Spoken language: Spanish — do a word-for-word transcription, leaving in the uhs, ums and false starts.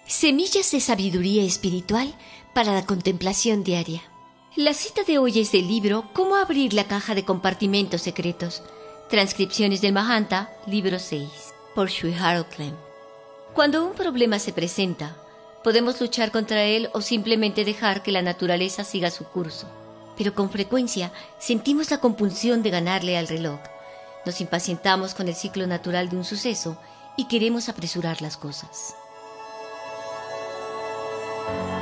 Semillas de sabiduría espiritual para la contemplación diaria. La cita de hoy es del libro Cómo abrir la caja de compartimentos secretos. Transcripciones del Mahanta, libro seis, por Sri Harold Clem. Cuando un problema se presenta, podemos luchar contra él o simplemente dejar que la naturaleza siga su curso. Pero con frecuencia sentimos la compulsión de ganarle al reloj. Nos impacientamos con el ciclo natural de un suceso y queremos apresurar las cosas.